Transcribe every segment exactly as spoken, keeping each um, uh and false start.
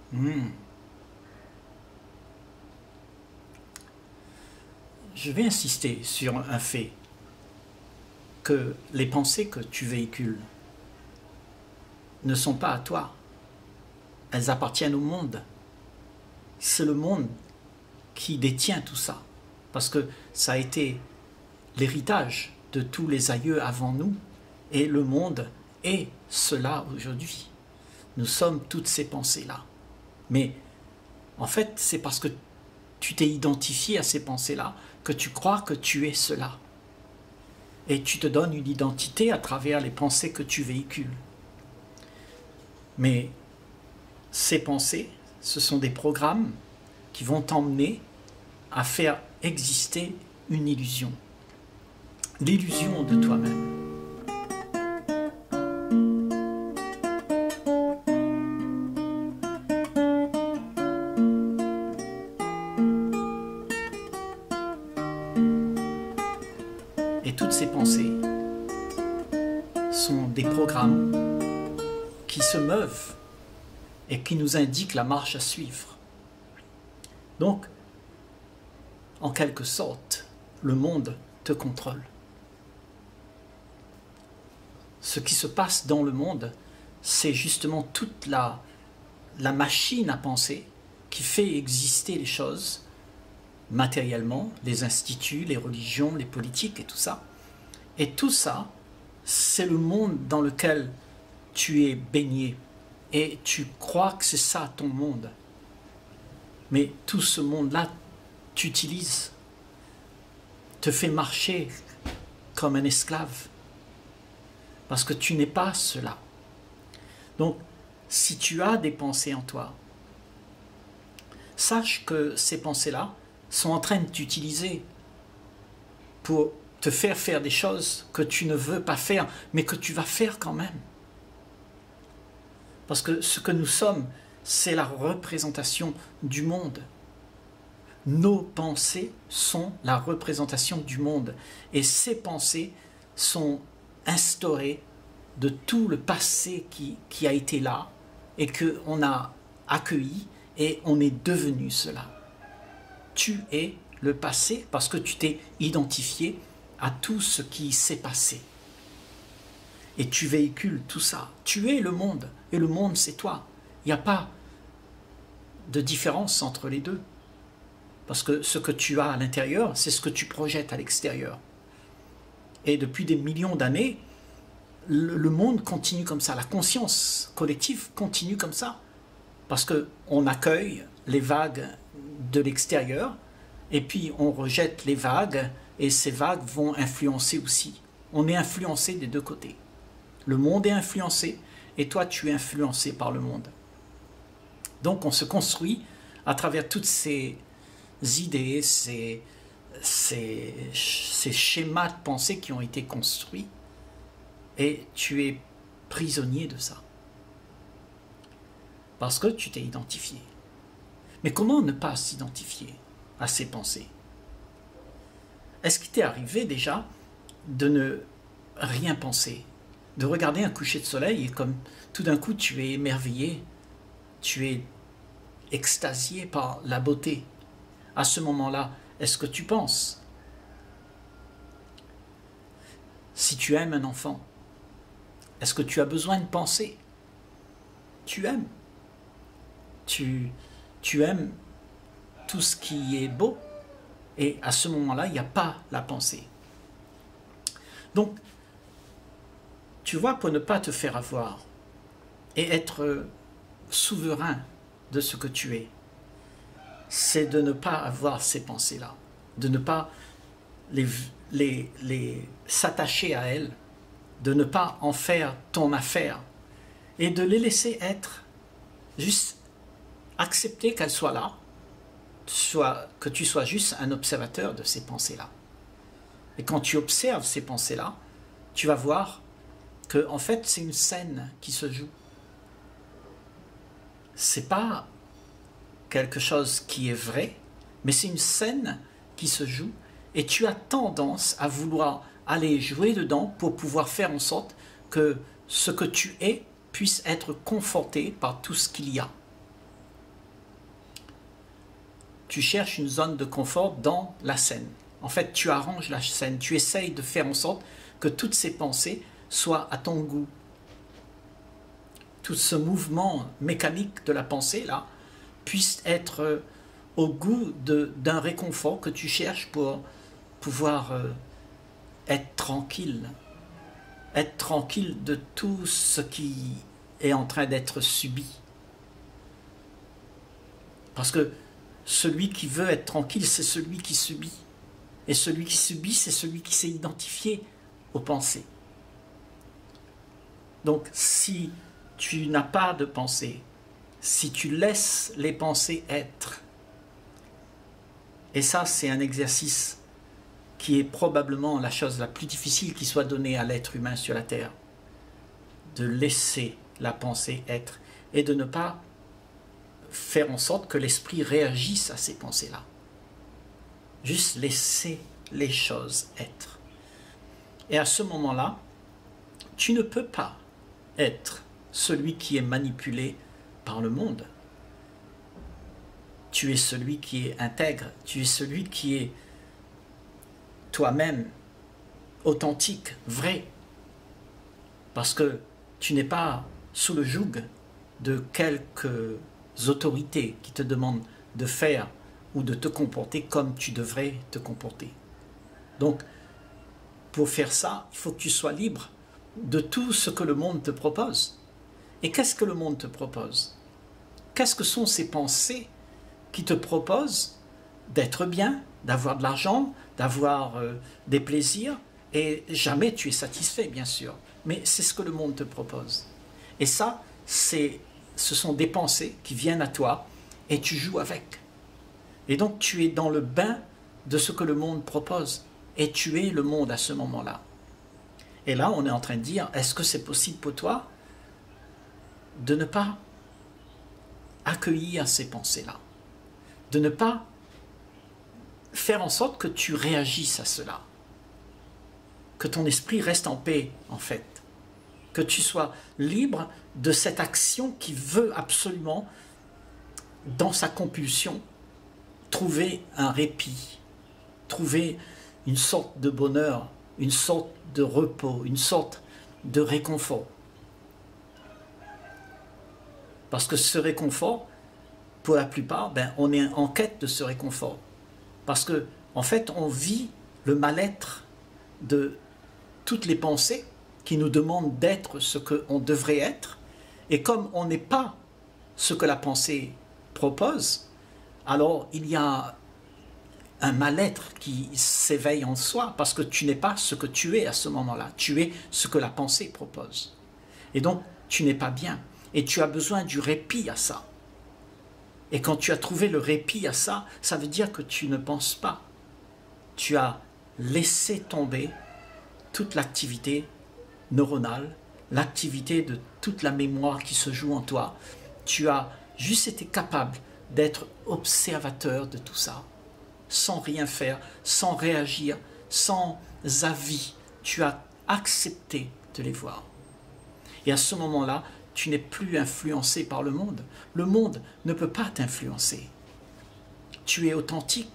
Hmm. Je vais insister sur un fait, que les pensées que tu véhicules ne sont pas à toi, elles appartiennent au monde. C'est le monde qui détient tout ça, parce que ça a été l'héritage de tous les aïeux avant nous, et le monde est cela aujourd'hui. Nous sommes toutes ces pensées-là. Mais en fait, c'est parce que tu t'es identifié à ces pensées-là que tu crois que tu es cela. Et tu te donnes une identité à travers les pensées que tu véhicules. Mais ces pensées, ce sont des programmes qui vont t'emmener à faire exister une illusion. L'illusion de toi-même. Et toutes ces pensées sont des programmes qui se meuvent et qui nous indiquent la marche à suivre. Donc, en quelque sorte, le monde te contrôle. Ce qui se passe dans le monde, c'est justement toute la, la machine à penser qui fait exister les choses matériellement, les instituts, les religions, les politiques et tout ça. Et tout ça, c'est le monde dans lequel tu es baigné et tu crois que c'est ça ton monde. Mais tout ce monde-là t'utilise, te fait marcher comme un esclave, parce que tu n'es pas cela. Donc, si tu as des pensées en toi, sache que ces pensées-là sont en train de t'utiliser pour te faire faire des choses que tu ne veux pas faire, mais que tu vas faire quand même. Parce que ce que nous sommes, c'est la représentation du monde. Nos pensées sont la représentation du monde. Et ces pensées sont instaurées de tout le passé qui, qui a été là et qu'on a accueilli et on est devenu cela. Tu es le passé parce que tu t'es identifié à tout ce qui s'est passé. Et tu véhicules tout ça. Tu es le monde et le monde c'est toi. Il n'y a pas de différence entre les deux. Parce que ce que tu as à l'intérieur, c'est ce que tu projettes à l'extérieur. Et depuis des millions d'années, le, le monde continue comme ça. La conscience collective continue comme ça. Parce qu'on accueille les vagues de l'extérieur et puis on rejette les vagues et ces vagues vont influencer aussi. On est influencé des deux côtés. Le monde est influencé et toi tu es influencé par le monde. Donc on se construit à travers toutes ces idées, ces, ces, ces schémas de pensée qui ont été construits et tu es prisonnier de ça. Parce que tu t'es identifié. Mais comment ne pas s'identifier à ces pensées? Est-ce qu'il t'est arrivé déjà de ne rien penser, de regarder un coucher de soleil et comme tout d'un coup tu es émerveillé, tu es extasié par la beauté? À ce moment-là, est-ce que tu penses? Si tu aimes un enfant, est-ce que tu as besoin de penser? Tu aimes. Tu, tu aimes tout ce qui est beau. Et à ce moment-là, il n'y a pas la pensée. Donc, tu vois, pour ne pas te faire avoir et être souverain de ce que tu es, c'est de ne pas avoir ces pensées-là, de ne pas les, les, les, s'attacher à elles, de ne pas en faire ton affaire et de les laisser être, juste accepter qu'elles soient là, soit, que tu sois juste un observateur de ces pensées-là. Et quand tu observes ces pensées-là, tu vas voir que en fait c'est une scène qui se joue. C'est pas quelque chose qui est vrai, mais c'est une scène qui se joue et tu as tendance à vouloir aller jouer dedans pour pouvoir faire en sorte que ce que tu es puisse être conforté par tout ce qu'il y a. tu cherches une zone de confort dans la scène. En fait, tu arranges la scène, tu essayes de faire en sorte que toutes ces pensées soient à ton goût. Tout ce mouvement mécanique de la pensée, là, puisse être au goût d'un réconfort que tu cherches pour pouvoir euh, être tranquille. Être tranquille de tout ce qui est en train d'être subi. Parce que celui qui veut être tranquille, c'est celui qui subit. Et celui qui subit, c'est celui qui s'est identifié aux pensées. Donc, si tu n'as pas de pensée, si tu laisses les pensées être, et ça, c'est un exercice qui est probablement la chose la plus difficile qui soit donnée à l'être humain sur la terre, de laisser la pensée être et de ne pas faire en sorte que l'esprit réagisse à ces pensées-là. Juste laisser les choses être. Et à ce moment-là, tu ne peux pas être celui qui est manipulé par le monde. Tu es celui qui est intègre, tu es celui qui est toi-même, authentique, vrai. Parce que tu n'es pas sous le joug de quelques autorités qui te demandent de faire ou de te comporter comme tu devrais te comporter. Donc, pour faire ça, il faut que tu sois libre de tout ce que le monde te propose. Et qu'est-ce que le monde te propose? Qu'est-ce que sont ces pensées qui te proposent d'être bien, d'avoir de l'argent, d'avoir euh, des plaisirs, et jamais tu es satisfait, bien sûr. Mais c'est ce que le monde te propose. Et ça, c'est, ce sont des pensées qui viennent à toi, et tu joues avec. Et donc tu es dans le bain de ce que le monde propose, et tu es le monde à ce moment-là. Et là, on est en train de dire, est-ce que c'est possible pour toi de ne pas accueillir ces pensées-là, de ne pas faire en sorte que tu réagisses à cela, que ton esprit reste en paix, en fait, que tu sois libre de cette action qui veut absolument, dans sa compulsion, trouver un répit, trouver une sorte de bonheur, une sorte de repos, une sorte de réconfort. Parce que ce réconfort, pour la plupart, ben, on est en quête de ce réconfort. Parce que, en fait, on vit le mal-être de toutes les pensées qui nous demandent d'être ce qu'on devrait être. Et comme on n'est pas ce que la pensée propose, alors il y a un mal-être qui s'éveille en soi parce que tu n'es pas ce que tu es à ce moment-là. Tu es ce que la pensée propose. Et donc, tu n'es pas bien. Et tu as besoin du répit à ça. Et quand tu as trouvé le répit à ça, ça veut dire que tu ne penses pas. Tu as laissé tomber toute l'activité neuronale, l'activité de toute la mémoire qui se joue en toi. Tu as juste été capable d'être observateur de tout ça, sans rien faire, sans réagir, sans avis. Tu as accepté de les voir. Et à ce moment-là, tu n'es plus influencé par le monde. Le monde ne peut pas t'influencer. Tu es authentique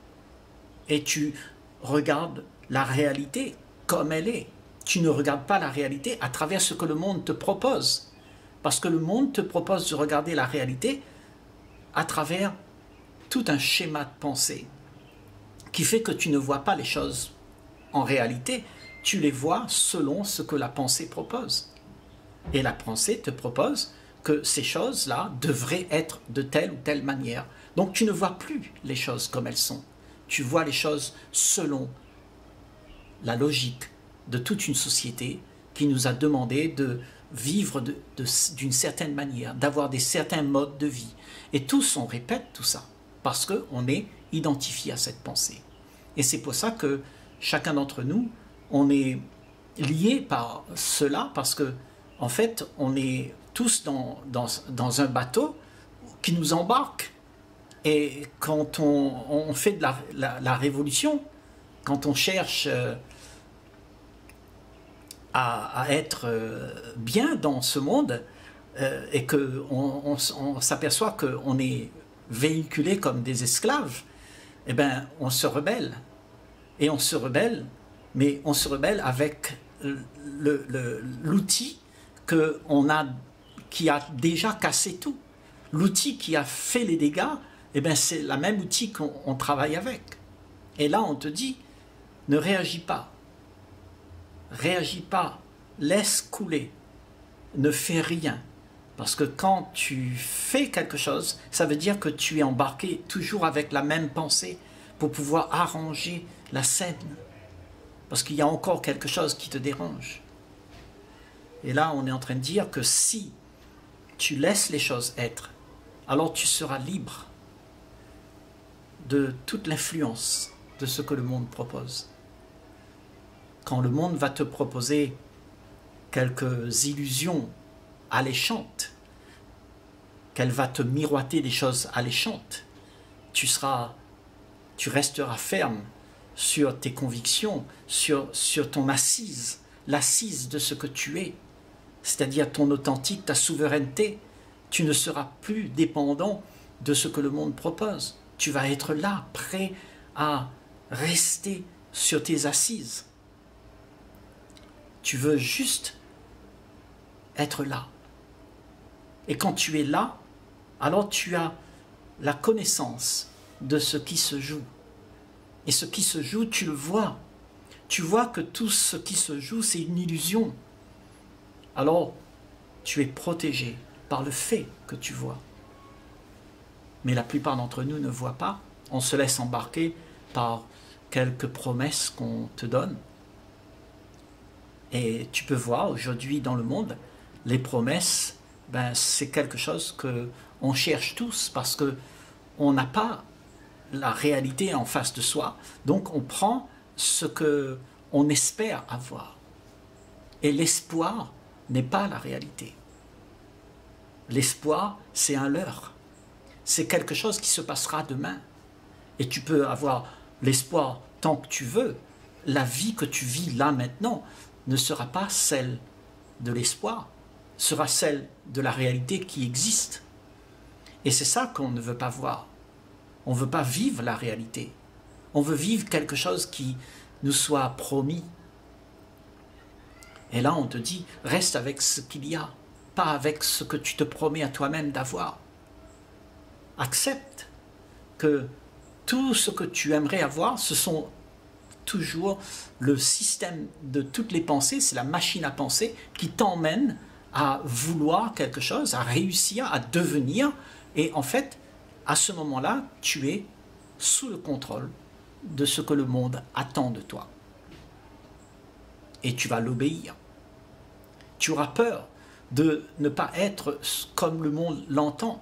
et tu regardes la réalité comme elle est. Tu ne regardes pas la réalité à travers ce que le monde te propose. Parce que le monde te propose de regarder la réalité à travers tout un schéma de pensée qui fait que tu ne vois pas les choses en réalité. Tu les vois selon ce que la pensée propose. Et la pensée te propose que ces choses-là devraient être de telle ou telle manière. Donc tu ne vois plus les choses comme elles sont. Tu vois les choses selon la logique de toute une société qui nous a demandé de vivre de, de, d'une certaine manière, d'avoir des certains modes de vie. Et tous, on répète tout ça, parce qu'on est identifié à cette pensée. Et c'est pour ça que chacun d'entre nous, on est lié par cela, parce que en fait, on est tous dans, dans, dans un bateau qui nous embarque. Et quand on, on fait de la, la, la révolution, quand on cherche euh, à, à être euh, bien dans ce monde, euh, et qu'on on, on, on s'aperçoit qu'on est véhiculés comme des esclaves, eh bien, on se rebelle. Et on se rebelle, mais on se rebelle avec l'outil que on a, qui a déjà cassé tout. L'outil qui a fait les dégâts, eh bien, c'est le même outil qu'on travaille avec. Et là, on te dit, ne réagis pas. Réagis pas. Laisse couler. Ne fais rien. Parce que quand tu fais quelque chose, ça veut dire que tu es embarqué toujours avec la même pensée pour pouvoir arranger la scène. Parce qu'il y a encore quelque chose qui te dérange. Et là, on est en train de dire que si tu laisses les choses être, alors tu seras libre de toute l'influence de ce que le monde propose. Quand le monde va te proposer quelques illusions alléchantes, qu'elle va te miroiter des choses alléchantes, tu seras, tu resteras ferme sur tes convictions, sur, sur ton assise, l'assise de ce que tu es, c'est-à-dire ton authentique, ta souveraineté. Tu ne seras plus dépendant de ce que le monde propose. Tu vas être là, prêt à rester sur tes assises. Tu veux juste être là. Et quand tu es là, alors tu as la connaissance de ce qui se joue. Et ce qui se joue, tu le vois. Tu vois que tout ce qui se joue, c'est une illusion. Alors, tu es protégé par le fait que tu vois. Mais la plupart d'entre nous ne voient pas. On se laisse embarquer par quelques promesses qu'on te donne. Et tu peux voir aujourd'hui dans le monde, les promesses, ben, c'est quelque chose qu'on cherche tous parce qu'on n'a pas la réalité en face de soi. Donc on prend ce qu'on espère avoir. Et l'espoir n'est pas la réalité. L'espoir, c'est un leurre. C'est quelque chose qui se passera demain. Et tu peux avoir l'espoir tant que tu veux. La vie que tu vis là maintenant ne sera pas celle de l'espoir, sera celle de la réalité qui existe. Et c'est ça qu'on ne veut pas voir. On ne veut pas vivre la réalité. On veut vivre quelque chose qui nous soit promis. Et là, on te dit, reste avec ce qu'il y a, pas avec ce que tu te promets à toi-même d'avoir. Accepte que tout ce que tu aimerais avoir, ce sont toujours le système de toutes les pensées, c'est la machine à penser qui t'emmène à vouloir quelque chose, à réussir, à devenir. Et en fait, à ce moment-là, tu es sous le contrôle de ce que le monde attend de toi. Et tu vas l'obéir. Tu auras peur de ne pas être comme le monde l'entend.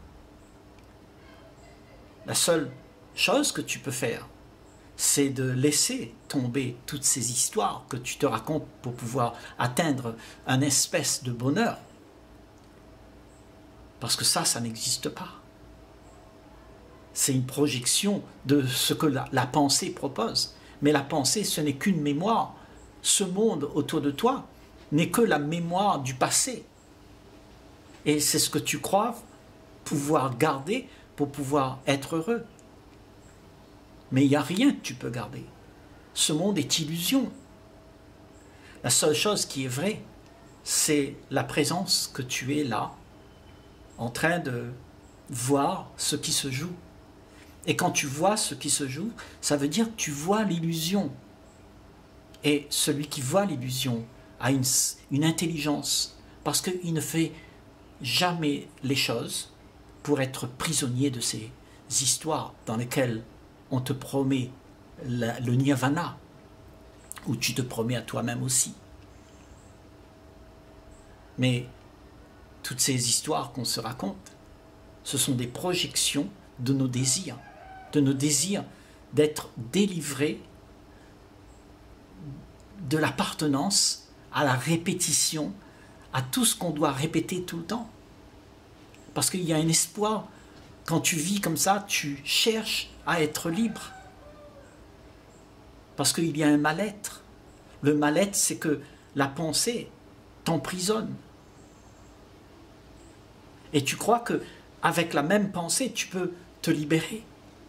La seule chose que tu peux faire, c'est de laisser tomber toutes ces histoires que tu te racontes pour pouvoir atteindre un espèce de bonheur. Parce que ça, ça n'existe pas. C'est une projection de ce que la, la pensée propose. Mais la pensée, ce n'est qu'une mémoire. Ce monde autour de toi n'est que la mémoire du passé. Et c'est ce que tu crois pouvoir garder pour pouvoir être heureux. Mais il n'y a rien que tu peux garder. Ce monde est illusion. La seule chose qui est vraie, c'est la présence que tu es là, en train de voir ce qui se joue. Et quand tu vois ce qui se joue, ça veut dire que tu vois l'illusion. Et celui qui voit l'illusion a une, une intelligence, parce qu'il ne fait jamais les choses pour être prisonnier de ces histoires dans lesquelles on te promet la, le nirvana, ou tu te promets à toi-même aussi. Mais toutes ces histoires qu'on se raconte, ce sont des projections de nos désirs, de nos désirs d'être délivrés de l'appartenance à la répétition, à tout ce qu'on doit répéter tout le temps. Parce qu'il y a un espoir, quand tu vis comme ça, tu cherches à être libre. Parce qu'il y a un mal-être. Le mal-être, c'est que la pensée t'emprisonne. Et tu crois que avec la même pensée, tu peux te libérer.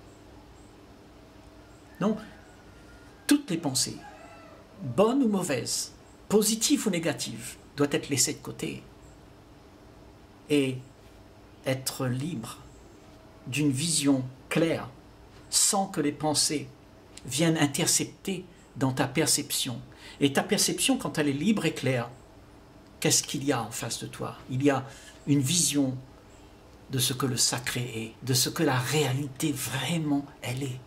Non, toutes les pensées, bonnes ou mauvaises, positives ou négatives, doivent être laissées de côté et être libre d'une vision claire, sans que les pensées viennent intercepter dans ta perception. Et ta perception, quand elle est libre et claire, qu'est-ce qu'il y a en face de toi? Il y a une vision de ce que le sacré est, de ce que la réalité vraiment elle est.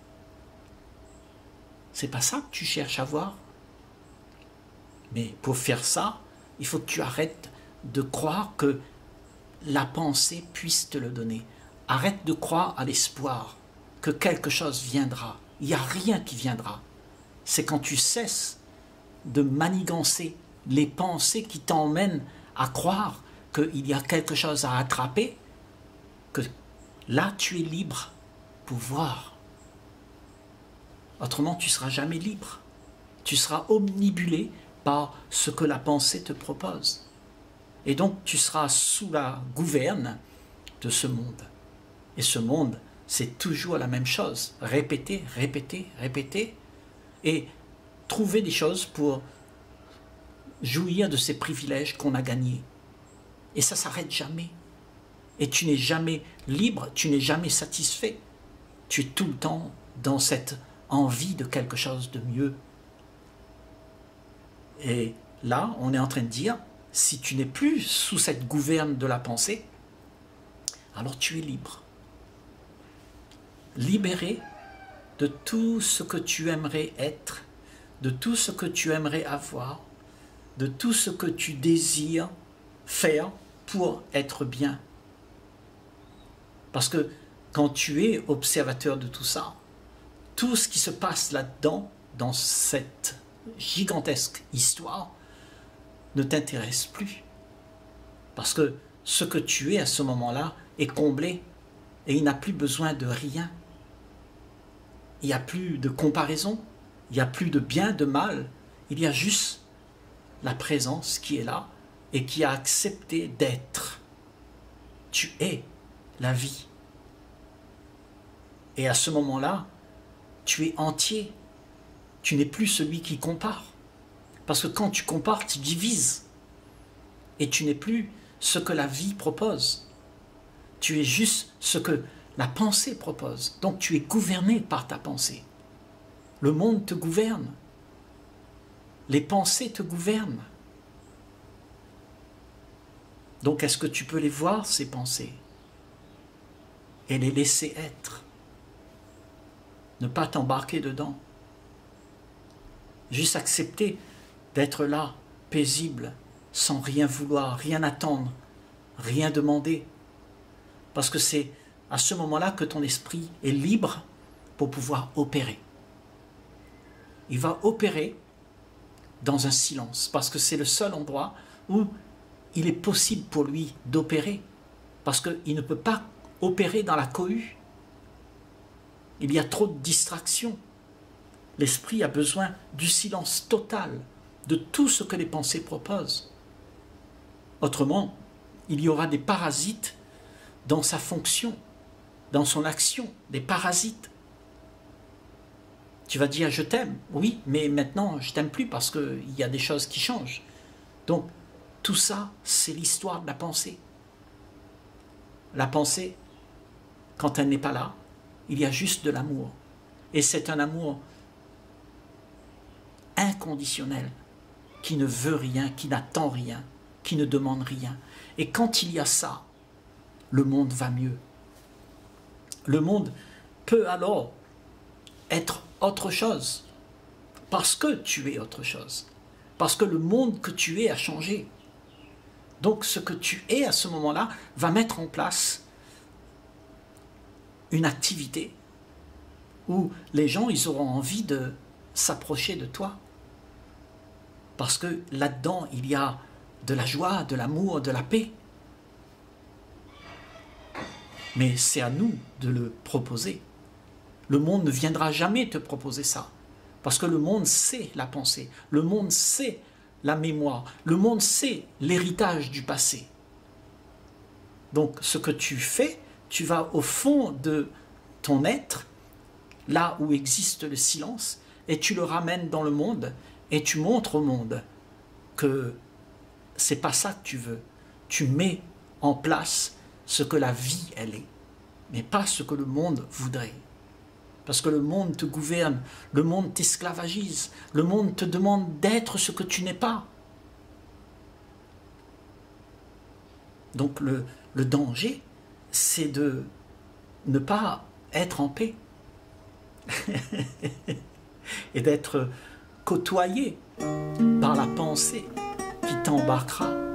C'est pas ça que tu cherches à voir. Mais pour faire ça, il faut que tu arrêtes de croire que la pensée puisse te le donner. Arrête de croire à l'espoir que quelque chose viendra. Il n'y a rien qui viendra. C'est quand tu cesses de manigancer les pensées qui t'emmènent à croire qu'il y a quelque chose à attraper, que là tu es libre pour voir. Autrement, tu ne seras jamais libre. Tu seras omnibulé par ce que la pensée te propose. Et donc, tu seras sous la gouverne de ce monde. Et ce monde, c'est toujours la même chose. Répéter, répéter, répéter. Et trouver des choses pour jouir de ces privilèges qu'on a gagnés. Et ça ne s'arrête jamais. Et tu n'es jamais libre, tu n'es jamais satisfait. Tu es tout le temps dans cette envie de quelque chose de mieux. Et là, on est en train de dire, si tu n'es plus sous cette gouverne de la pensée, alors tu es libre. Libéré de tout ce que tu aimerais être, de tout ce que tu aimerais avoir, de tout ce que tu désires faire pour être bien. Parce que quand tu es observateur de tout ça, tout ce qui se passe là-dedans, dans cette gigantesque histoire, ne t'intéresse plus. Parce que ce que tu es à ce moment-là est comblé et il n'a plus besoin de rien. Il n'y a plus de comparaison, il n'y a plus de bien, de mal, il y a juste la présence qui est là et qui a accepté d'être. Tu es la vie. Et à ce moment-là, tu es entier. Tu n'es plus celui qui compare. Parce que quand tu compares, tu divises. Et tu n'es plus ce que la vie propose. Tu es juste ce que la pensée propose. Donc tu es gouverné par ta pensée. Le monde te gouverne. Les pensées te gouvernent. Donc est-ce que tu peux les voir, ces pensées, et les laisser être? Ne pas t'embarquer dedans. Juste accepter d'être là, paisible, sans rien vouloir, rien attendre, rien demander. Parce que c'est à ce moment-là que ton esprit est libre pour pouvoir opérer. Il va opérer dans un silence, parce que c'est le seul endroit où il est possible pour lui d'opérer, parce qu'il ne peut pas opérer dans la cohue. Il y a trop de distractions. L'esprit a besoin du silence total de tout ce que les pensées proposent. Autrement, il y aura des parasites dans sa fonction, dans son action, des parasites. Tu vas dire « je t'aime », oui, mais maintenant je t'aime plus parce qu'il y a des choses qui changent. Donc, tout ça, c'est l'histoire de la pensée. La pensée, quand elle n'est pas là, il y a juste de l'amour. Et c'est un amour inconditionnel, qui ne veut rien, qui n'attend rien, qui ne demande rien. Et quand il y a ça, le monde va mieux. Le monde peut alors être autre chose, parce que tu es autre chose, parce que le monde que tu es a changé. Donc ce que tu es à ce moment-là va mettre en place une activité où les gens ils auront envie de s'approcher de toi. Parce que là-dedans, il y a de la joie, de l'amour, de la paix. Mais c'est à nous de le proposer. Le monde ne viendra jamais te proposer ça. Parce que le monde sait la pensée. Le monde sait la mémoire. Le monde sait l'héritage du passé. Donc ce que tu fais, tu vas au fond de ton être, là où existe le silence, et tu le ramènes dans le monde, et tu montres au monde que c'est pas ça que tu veux. Tu mets en place ce que la vie, elle est, mais pas ce que le monde voudrait. Parce que le monde te gouverne, le monde t'esclavagise, le monde te demande d'être ce que tu n'es pas. Donc le, le danger, c'est de ne pas être en paix et d'être côtoyé par la pensée qui t'embarquera